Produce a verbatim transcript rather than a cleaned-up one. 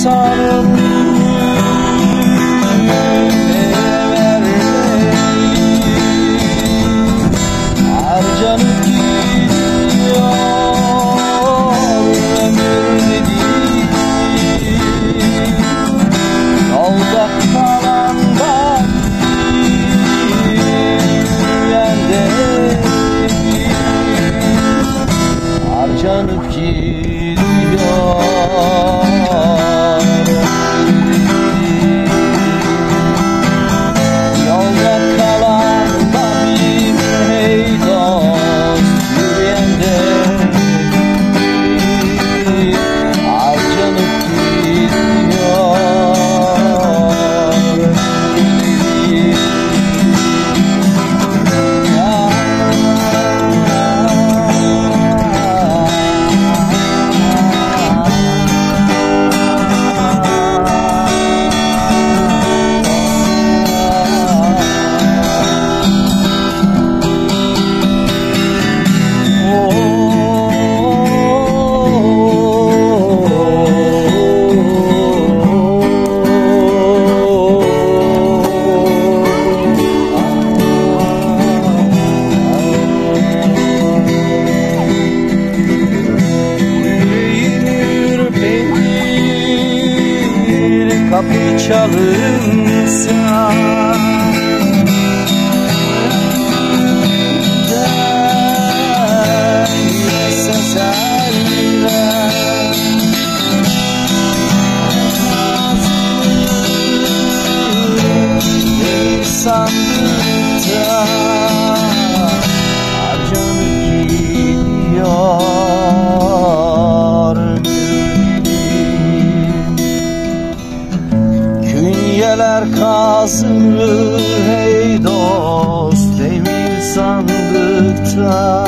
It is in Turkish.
insanın harcanıp gidiyor ömür dediğin. Yolda kalan da yerde harcanıp gidiyor. Yolda kalan da bir hey dost yürüyende harcanıp gidiyor. Kapı çalınsa den ses eller bir sandıkta harcanıp gidiyor. Künyeler kazılır hey dost, demir sandıkta